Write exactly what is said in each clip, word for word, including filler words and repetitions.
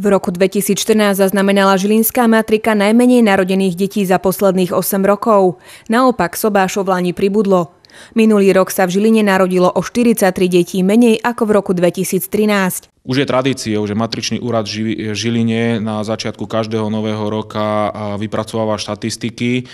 V roku dvetisícštrnásť zaznamenala žilinská matrika najmenej narodených detí za posledných osem rokov. Naopak Sobášov v lani pribudlo. Minulý rok sa v Žiline narodilo o štyridsaťtri detí menej ako v roku dvetisíctrinásť. Už je tradíciou, že matričný úrad v Žiline na začiatku každého nového roka vypracováva štatistiky.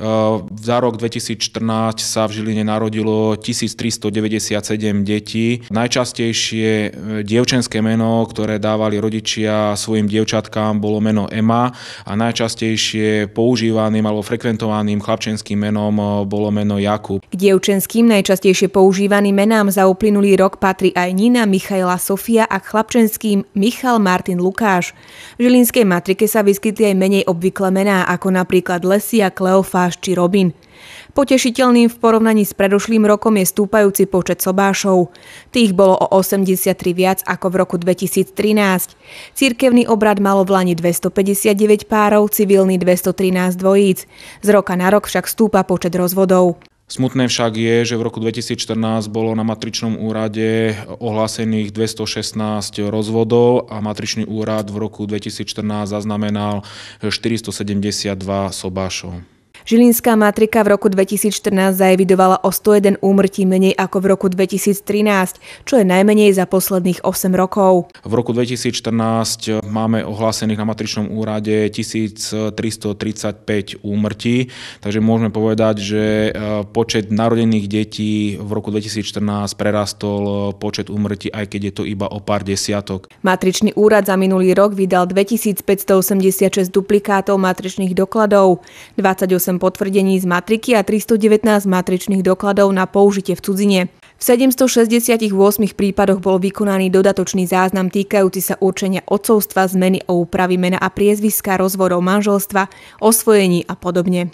Za rok dvetisícštrnásť sa v Žiline narodilo tisíctristodeväťdesiatsedem detí. Najčastejšie dievčenské meno, ktoré dávali rodičia svojim dievčatkám, bolo meno Ema a najčastejšie používaným alebo frekventovaným chlapčenským menom bolo meno Jakub. K dievčenským najčastejšie používaným menám za uplynulý rok patrí aj Nina, Michaela, Sofia a chlapčenským Michal, Martin, Lukáš. V žilinskej matrike sa vyskytli aj menej obvyklé mená, ako napríklad Lesia, Kleofáš či Robin. Potešiteľným v porovnaní s predošlým rokom je stúpajúci počet Sobášov. Tých bolo o osemdesiattri viac ako v roku dvetisíctrinásť. Cirkevný obrad malo v lani dvestopäťdesiatdeväť párov, civilný dvestotrinásť dvojíc. Z roka na rok však stúpa počet rozvodov. Smutné však je, že v roku dvetisícštrnásť bolo na matričnom úrade ohlásených dvestošestnásť rozvodov a matričný úrad v roku dvetisícštrnásť zaznamenal štyristosedemdesiatdva sobášov. Žilinská matrika v roku dvetisícštrnásť zaevidovala o sto jeden úmrtí menej ako v roku dvetisíctrinásť, čo je najmenej za posledných osem rokov. V roku dvetisícštrnásť máme ohlásených na matričnom úrade tisíctristotridsaťpäť úmrtí, takže môžeme povedať, že počet narodených detí v roku dvetisícštrnásť prerastol počet úmrtí, aj keď je to iba o pár desiatok. Matričný úrad za minulý rok vydal dvetisícpäťstoosemdesiatšesť duplikátov matričných dokladov, dvadsaťosem potvrdení z matriky a tristodevätnásť matričných dokladov na použitie v cudzine. V sedemstošesťdesiatosem prípadoch bol vykonaný dodatočný záznam týkajúci sa určenia otcovstva, zmeny o úpravy mena a priezviska, rozvodov manželstva, osvojení a podobne.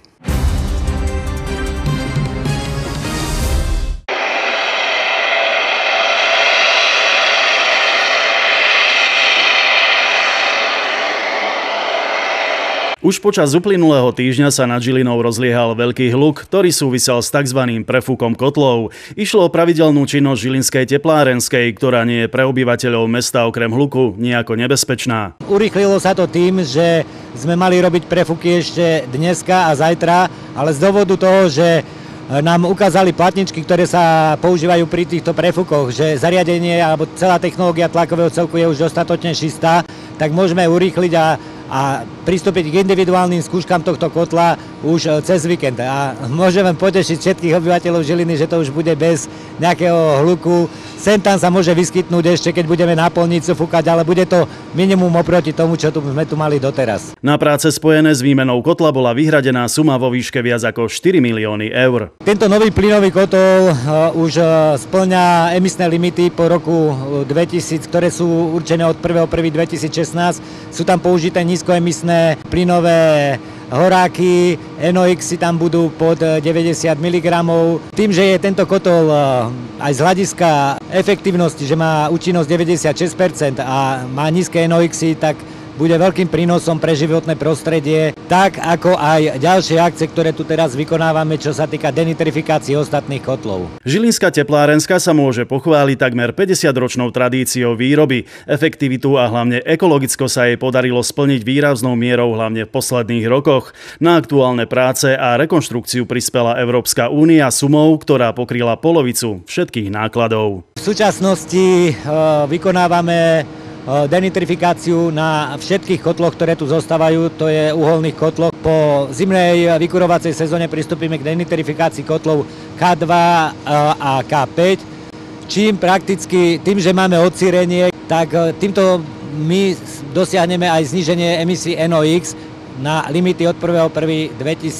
Už počas uplynulého týždňa sa nad Žilinou rozliehal veľký hluk, ktorý súvisel s tzv. Prefúkom kotlov. Išlo o pravidelnú činnosť žilinskej teplárenskej, ktorá nie je pre obyvateľov mesta okrem hluku nejako nebezpečná. Urýchlilo sa to tým, že sme mali robiť prefúky ešte dneska a zajtra, ale z dôvodu toho, že nám ukázali platničky, ktoré sa používajú pri týchto prefúkoch, že zariadenie alebo celá technológia tlakového celku je už dostatočne čistá, tak môžeme urýchliť a a pristúpiť k individuálnym skúškam tohto kotla už cez víkend. A môžem vám potešiť všetkých obyvateľov Žiliny, že to už bude bez nejakého hluku. Sem tam sa môže vyskytnúť ešte, keď budeme na polnicu fúkať, ale bude to minimum oproti tomu, čo tu sme tu mali doteraz. Na práce spojené s výmenou kotla bola vyhradená suma vo výške viac ako štyri milióny eur. Tento nový plynový kotol už spĺňa emisné limity po roku dvetisíc, ktoré sú určené od prvého prvého dvetisícšestnásť. Sú tam použité nízkoemisné plynové horáky, en ó iks tam budú pod deväťdesiat miligramov. Tým, že je tento kotol aj z hľadiska efektívnosti, že má účinnosť deväťdesiatšesť percent a má nízke en ó iksy, tak bude veľkým prínosom pre životné prostredie, tak ako aj ďalšie akcie, ktoré tu teraz vykonávame, čo sa týka denitrifikácie ostatných kotlov. Žilinská teplárenská sa môže pochváliť takmer päťdesiatročnou tradíciou výroby. Efektivitu a hlavne ekologicko sa jej podarilo splniť výraznou mierou hlavne v posledných rokoch. Na aktuálne práce a rekonštrukciu prispela Európska únia sumou, ktorá pokryla polovicu všetkých nákladov. V súčasnosti uh, vykonávame denitrifikáciu na všetkých kotloch, ktoré tu zostávajú, to je uholných kotloch. Po zimnej vykurovacej sezóne pristúpime k denitrifikácii kotlov ká dva a ká päť, čím prakticky tým, že máme odsírenie, tak týmto my dosiahneme aj zníženie emisí en ó iks na limity od prvého prvého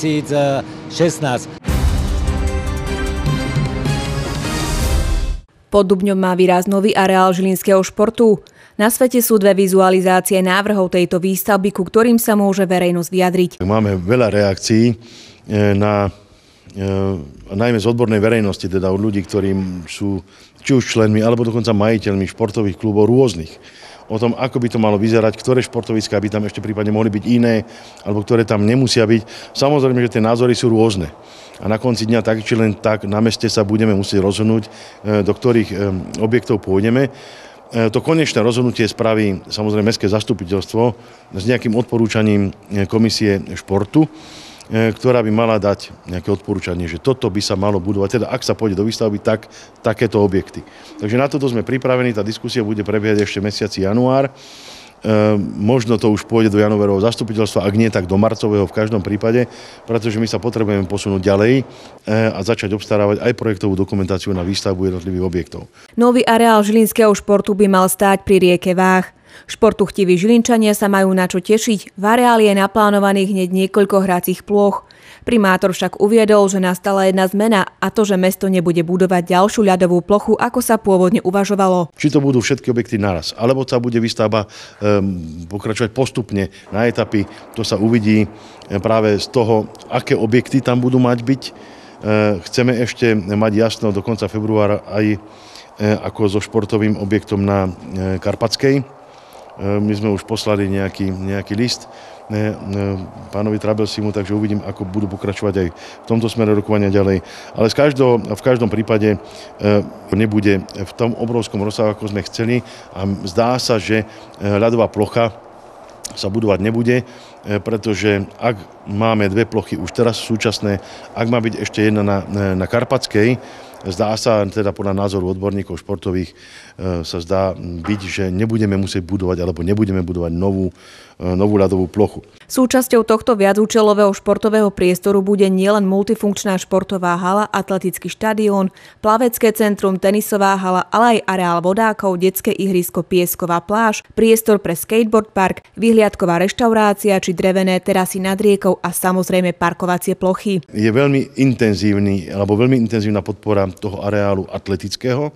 dvetisícšestnásť. Pod Dubňom má výraz nový areál žilinského športu. Na svete sú dve vizualizácie návrhov tejto výstavby, ku ktorým sa môže verejnosť vyjadriť. Máme veľa reakcií na, najmä z odbornej verejnosti, teda od ľudí, ktorí sú či už členmi, alebo dokonca majiteľmi športových klubov rôznych. O tom, ako by to malo vyzerať, ktoré športoviská by tam ešte prípadne mohli byť iné, alebo ktoré tam nemusia byť. Samozrejme, že tie názory sú rôzne. A na konci dňa tak, či len tak na meste sa budeme musieť rozhodnúť, do ktorých objektov pôjdeme. To konečné rozhodnutie spraví samozrejme mestské zastupiteľstvo s nejakým odporúčaním komisie športu, ktorá by mala dať nejaké odporúčanie, že toto by sa malo budovať, teda ak sa pôjde do výstavby, tak takéto objekty. Takže na toto sme pripravení, tá diskusia bude prebiehať ešte mesiaci január. E, možno to už pôjde do januárového zastupiteľstva, ak nie, tak do marcového v každom prípade, pretože my sa potrebujeme posunúť ďalej e, a začať obstarávať aj projektovú dokumentáciu na výstavbu jednotlivých objektov. Nový areál žilinského športu by mal stáť pri rieke Váh. Športuchtiví Žilinčania sa majú na čo tešiť. V areáli je naplánovaných hneď niekoľko hracích plôch. Primátor však uviedol, že nastala jedna zmena, a to, že mesto nebude budovať ďalšiu ľadovú plochu, ako sa pôvodne uvažovalo. Či to budú všetky objekty naraz, alebo sa bude výstavba um, pokračovať postupne na etapy, to sa uvidí práve z toho, aké objekty tam budú mať byť. E, chceme ešte mať jasno do konca februára aj e, ako so športovým objektom na e, Karpatskej. My sme už poslali nejaký, nejaký list pánovi Trabelsimu, takže uvidím, ako budú pokračovať aj v tomto smere rokovania ďalej. Ale z každého, v každom prípade nebude v tom obrovskom rozsahu, ako sme chceli, a zdá sa, že ľadová plocha sa budovať nebude, pretože ak máme dve plochy už teraz súčasné, ak má byť ešte jedna na, na Karpatskej, zdá sa, teda podľa názoru odborníkov športových, sa zdá byť, že nebudeme musieť budovať alebo nebudeme budovať novú, novú ľadovú plochu. Súčasťou tohto viacúčelového športového priestoru bude nielen multifunkčná športová hala, atletický štadión, plavecké centrum, tenisová hala, ale aj areál vodákov, detské ihrisko, piesková pláž, priestor pre skateboard park, vyhliadková reštaurácia či drevené terasy nad riekou a samozrejme parkovacie plochy. Je veľmi intenzívny alebo veľmi intenzívna podpora toho areálu atletického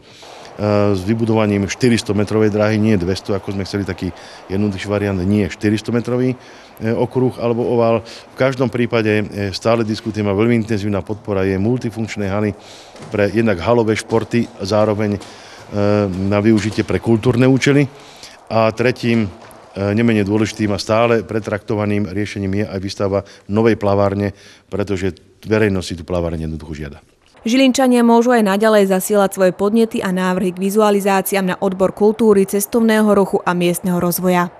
s vybudovaním štyristometrovej dráhy, nie dvesto, ako sme chceli, taký jednoduchší variant, nie štyristometrový okruh alebo oval. V každom prípade stále diskutujeme, veľmi intenzívna podpora je multifunkčnej haly pre jednak halové športy, zároveň na využitie pre kultúrne účely. A tretím, nemenej dôležitým a stále pretraktovaným riešením je aj výstava novej plavárne, pretože verejnosť si tú plavárne jednoducho žiada. Žilinčania môžu aj naďalej zasielať svoje podnety a návrhy k vizualizáciám na odbor kultúry, cestovného ruchu a miestneho rozvoja.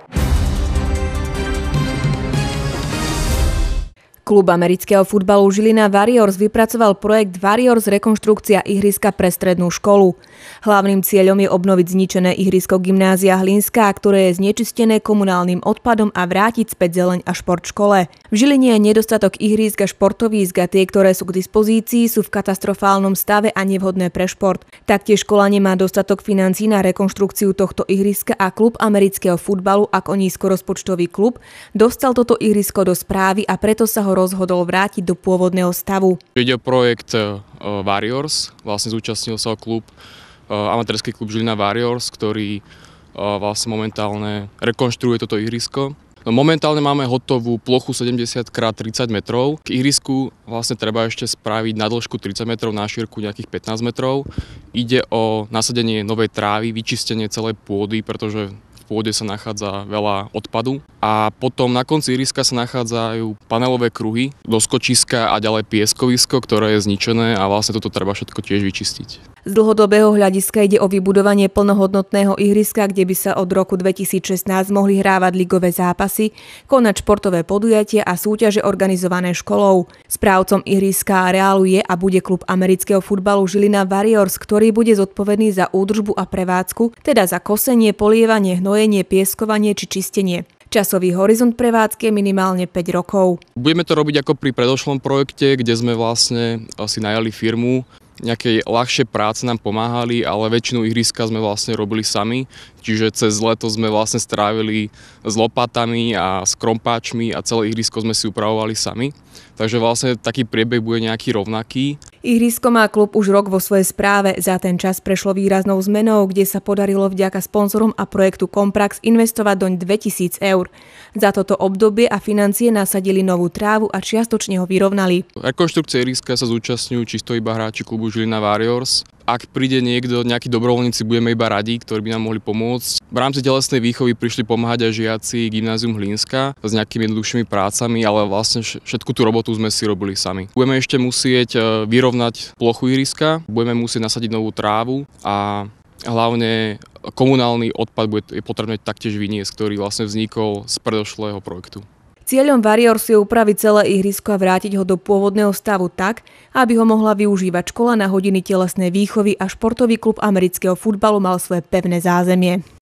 Klub amerického futbalu Žilina Warriors vypracoval projekt Warriors rekonštrukcia ihriska pre strednú školu. Hlavným cieľom je obnoviť zničené ihrisko Gymnázia Hlinská, ktoré je znečistené komunálnym odpadom, a vrátiť späť zeleň a šport škole. V Žiline je nedostatok ihrísk a športovísk a tie, ktoré sú k dispozícii, sú v katastrofálnom stave a nevhodné pre šport. Taktiež škola nemá dostatok financií na rekonštrukciu tohto ihriska a klub amerického futbalu ako nízkorozpočtový klub dostal toto ihrisko do správy a preto sa ho rozhodol vrátiť do pôvodného stavu. Ide o projekt Warriors, vlastne zúčastnil sa klub, amatérský klub Žilina Warriors, ktorý vlastne momentálne rekonštruuje toto ihrisko. No, momentálne máme hotovú plochu sedemdesiat krát tridsať metrov. K ihrisku vlastne treba ešte spraviť na dĺžku tridsať metrov, na šírku nejakých pätnásť metrov. Ide o nasadenie novej trávy, vyčistenie celej pôdy, pretože v pôde sa nachádza veľa odpadu. A potom na konci ihriska sa nachádzajú panelové kruhy, doskočiska a ďalej pieskovisko, ktoré je zničené, a vlastne toto treba všetko tiež vyčistiť. Z dlhodobého hľadiska ide o vybudovanie plnohodnotného ihriska, kde by sa od roku dvetisícšestnásť mohli hrávať ligové zápasy, konať športové podujatia a súťaže organizované školou. Správcom ihriska a areálu je a bude klub amerického futbalu Žilina Warriors, ktorý bude zodpovedný za údržbu a prevádzku, teda za kosenie, polievanie, hnojenie, pieskovanie či čistenie. Časový horizont prevádzky je minimálne päť rokov. Budeme to robiť ako pri predošlom projekte, kde sme vlastne si najali firmu. Nejaké ľahšie práce nám pomáhali, ale väčšinu ihriska sme vlastne robili sami. Čiže cez leto sme vlastne strávili s lopatami a s krompáčmi a celé ihrisko sme si upravovali sami. Takže vlastne taký priebeh bude nejaký rovnaký. Ihrisko má klub už rok vo svojej správe. Za ten čas prešlo výraznou zmenou, kde sa podarilo vďaka sponzorom a projektu Komprax investovať doň dvetisíc eur. Za toto obdobie a financie nasadili novú trávu a čiastočne ho vyrovnali. Rekonštrukcie ihriska sa zúčastňujú čisto iba hráči klubu Žilina Warriors. Ak príde niekto, nejakí dobrovoľníci, budeme iba radi, ktorí by nám mohli pomôcť. V rámci telesnej výchovy prišli pomáhať aj žiaci Gymnázium Hlinska s nejakými jednoduchšími prácami, ale vlastne všetku tú robotu sme si robili sami. Budeme ešte musieť vyrovnať plochu ihriska, budeme musieť nasadiť novú trávu a hlavne komunálny odpad bude je potrebné taktiež vyniesť, ktorý vlastne vznikol z predošlého projektu. Cieľom Warriors je upraviť celé ihrisko a vrátiť ho do pôvodného stavu tak, aby ho mohla využívať škola na hodiny telesnej výchovy a športový klub amerického futbalu mal svoje pevné zázemie.